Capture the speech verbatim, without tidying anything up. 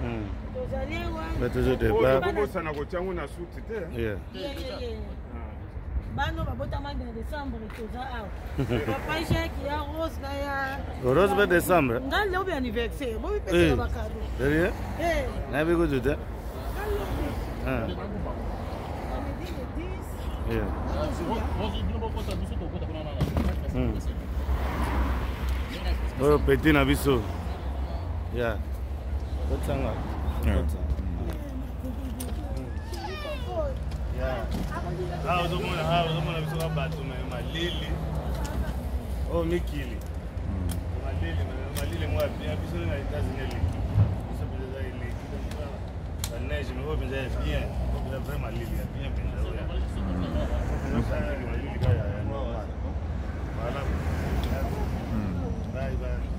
Mais toujours des bas. Yeah. Bano babotama dans décembre toza awa. Papa Jacques ya Rose na ya. Rose ba décembre. Ngale obi anniversaire. Bo pesa ba cadeau. Derrière? Eh. Na bi ko tuta. Ah. Yeah. Oh, petit na biso. Yeah. Kotanga. Yeah. Ah, vous avez ah, vous avez besoin de battre mais malili. Oh, mikili. Malili, malili moi bien besoin na États-Unis. Ça peut être les la neige mais vous bien bien. Vous avez vraiment malili bien bien. Voilà. Bye bye.